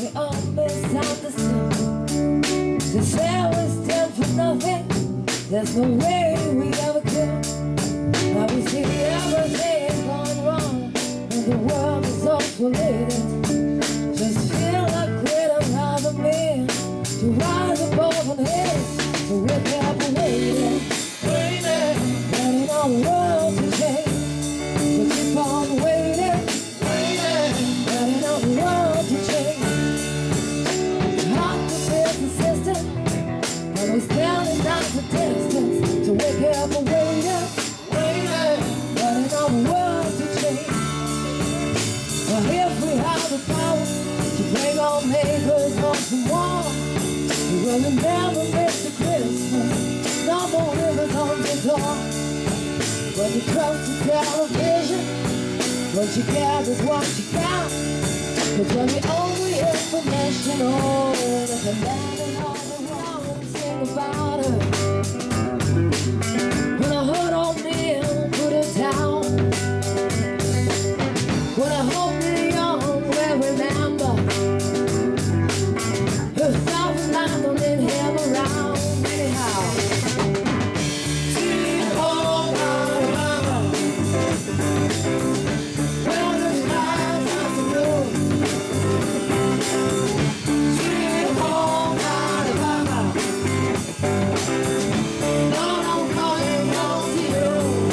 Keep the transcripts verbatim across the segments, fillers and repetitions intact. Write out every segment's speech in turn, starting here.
all misunderstood. To say we stand for nothing, there's no way we ever could. Now we see everything is going wrong, and the world is isolated. Just feel like we're another man to rise above and hit. So we're kept waiting, waiting, waiting on the world to change. So keep on waiting, waiting, waiting on the world to change. It's hard to feel persistent, and we're standing down for distance. So we're kept waiting, waiting, waiting on the world to change. Well, if we have the power to break all makers once more, we will never miss the Christmas. No more rivers on the door. When you trust the television, what you get is what you got. Cause when we own the information, oh, there's a man in all the wrong, sing about it. When I hurt on me, put it down. When I hope the young will remember, her South Line don't need him around anyhow. Sweet home Alabama, where the skies are so blue. Sweet home Alabama, Lord, I'm calling home to you.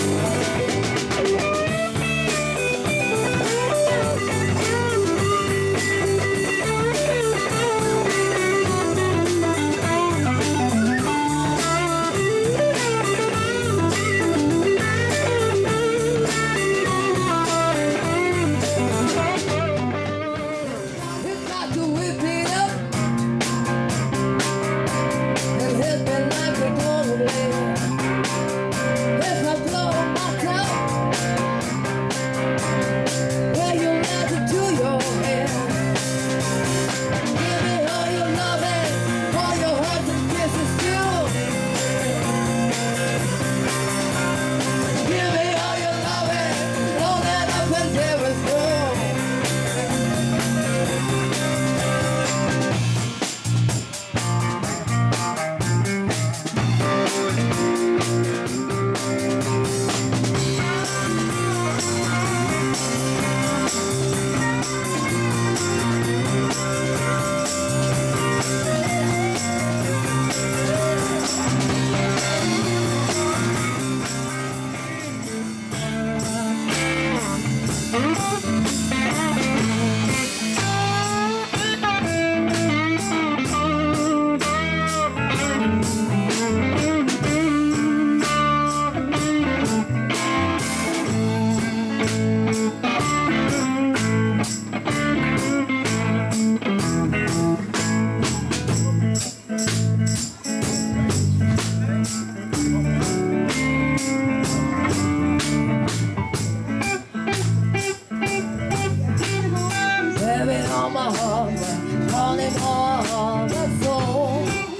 On my heart, calling all the soul.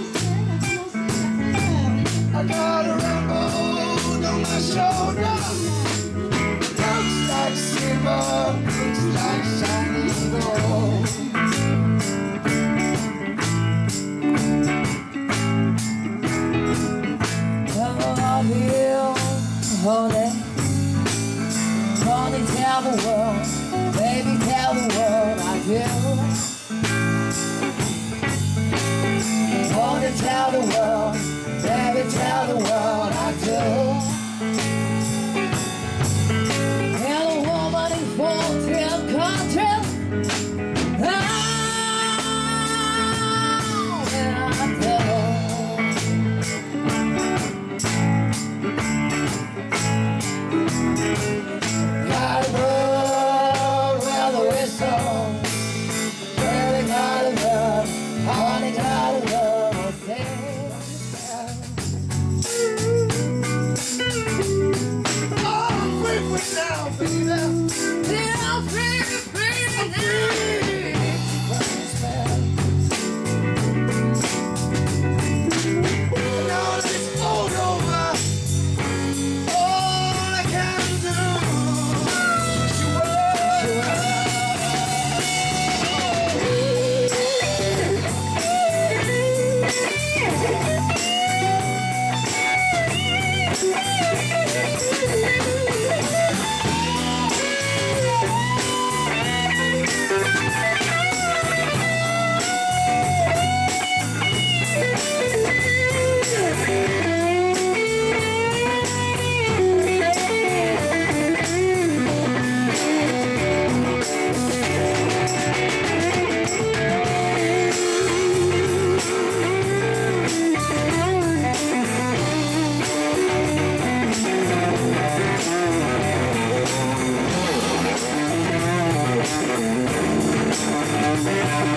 I got a rainbow on my shoulder. Looks like silver, looks like shining gold. Come on, here, honey, honey, tell the world, baby, tell the world I do. Honey, tell the world, baby, tell the world I do. And a woman in fourteen countries, oh, and I tell her. Got a bird with a whistle, baby, got a bird, honey, got a bird, say.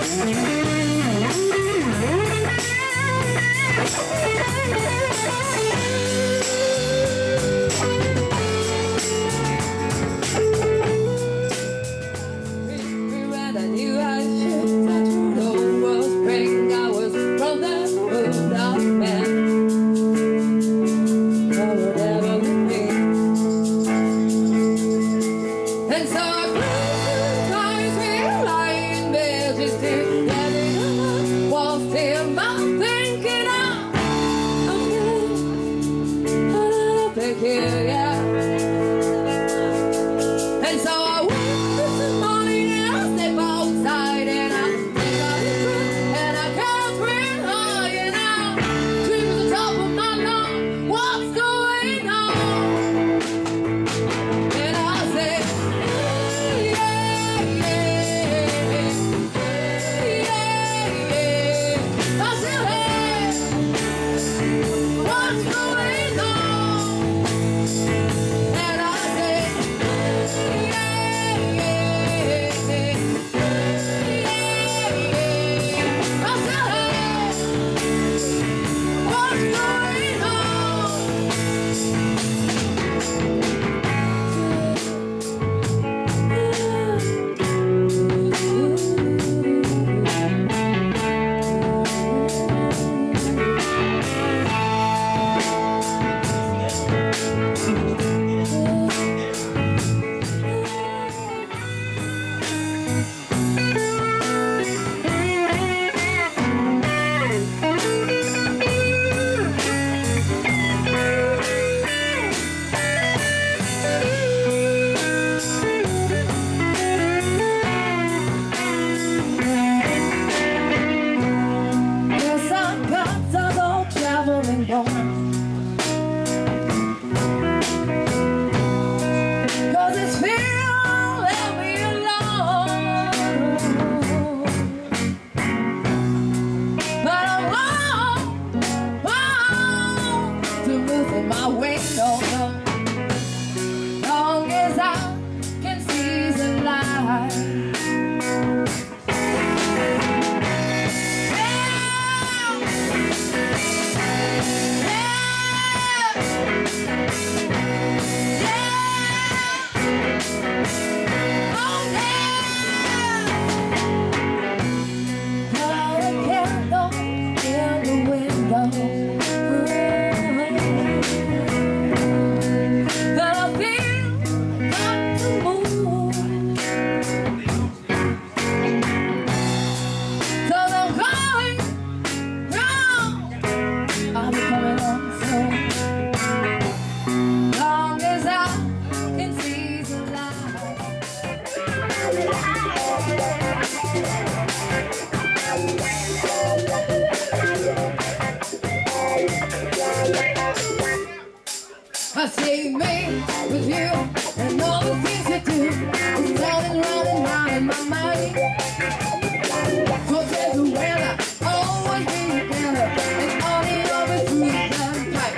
I see me with you and all the things you do is running round and round in my mind. Forget the weather, always be together, and all the other sweet and tight.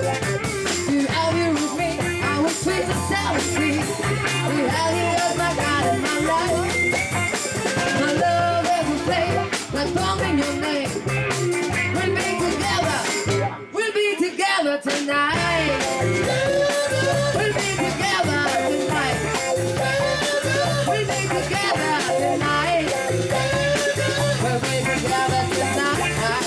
To have you with me, I was sweet to sour sweet. To have you as my God in my life. My love every flavor, like bomb in your name. We'll be together, we'll be together tonight. We'll be together tonight. We'll be together tonight. We'll be together tonight.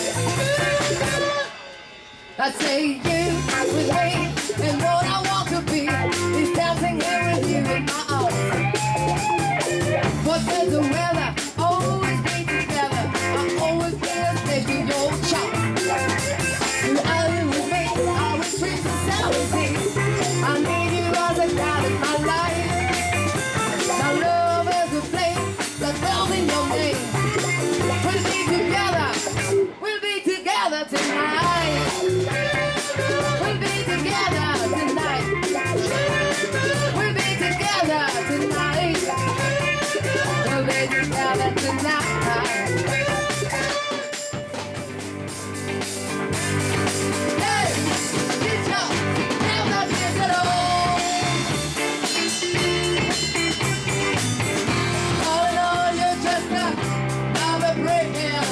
I say you with me, and what I want to be is dancing here with you in my arms. Forget the weather, always be together. I always be a slave to your charm. You are you with me, I will treat you so. I need you as a God in my life. My love is a flame that burns in your name. We'll be together, we'll be together tonight. We'll be together. breaking